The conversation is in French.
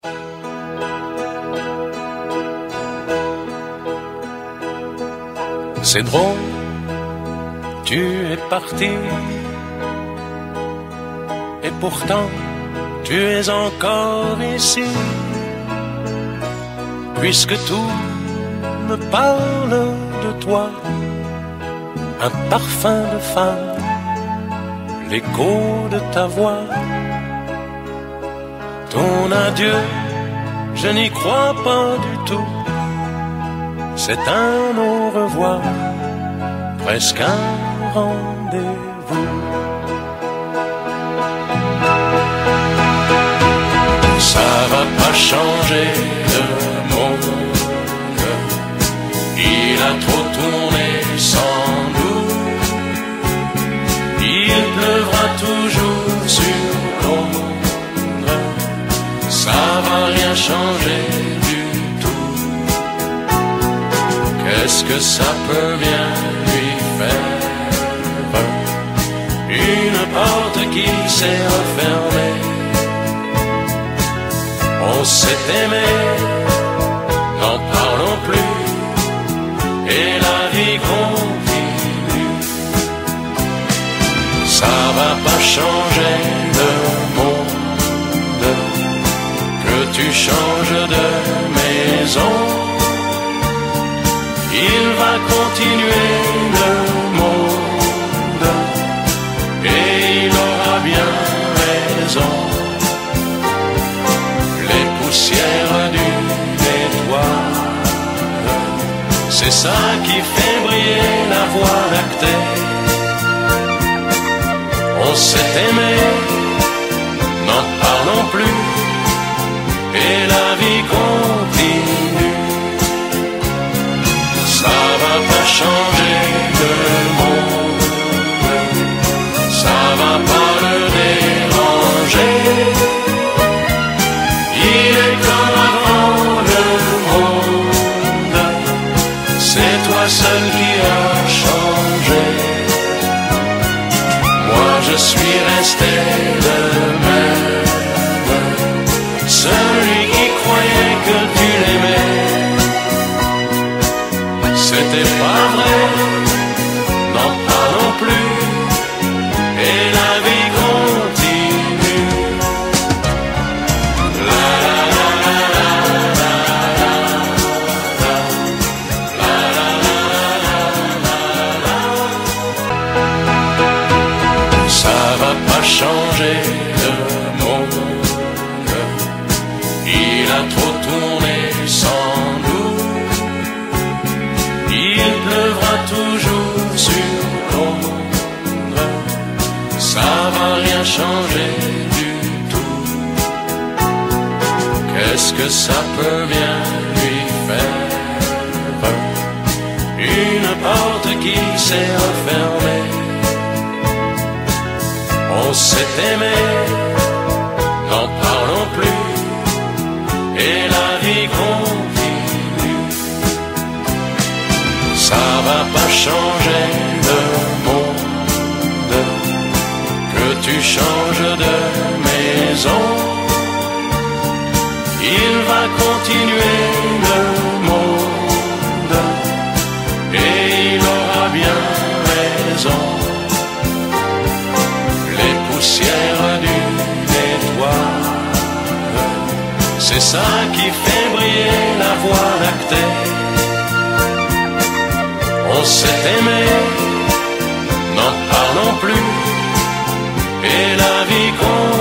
C'est drôle, tu es parti, et pourtant tu es encore ici, puisque tout me parle de toi, un parfum de femme, l'écho de ta voix. Ton adieu, je n'y crois pas du tout, c'est un au revoir, presque un rendez-vous. Ça va pas changer le monde, il a trop tourné sans nous, il pleuvra toujours sur Londres, ça va rien changer du tout. Qu'est-ce que ça peut bien lui faire? Une porte qui s'est refermée. On s'est aimé, n'en parlons plus, et la vie continue. Ça va pas changer le monde, que tu changes de maison. Il va continuer le monde, et il aura bien raison. Les poussières d'une étoile, c'est ça qui fait briller la voie lactée. On s'est aimé, n'en parlons plus, et la vie continue. Ça va pas changer le monde, ça va pas le déranger. Il est comme avant le monde, c'est toi seul qui as changé. Moi je suis resté le même, celui qui croyait que tu l'aimais. C'était pas vrai, n'en parlons plus, et la vie continue. La la la la la la la la. Ça va pas changer le monde, il a trop tourné sans nous. Il pleuvra toujours sur Londres, ça va rien changer du tout. Qu'est-ce que ça peut bien lui faire? Une porte qui s'est refermée. On s'est aimé, n'en parlons plus, et la vie continue. Ça va pas changer le monde, que tu changes de maison. Il va continuer le monde, et il aura bien raison. Les poussières d'une étoile, c'est ça qui fait briller la voie lactée. On s'est aimé, n'en parlons plus, et la vie continue.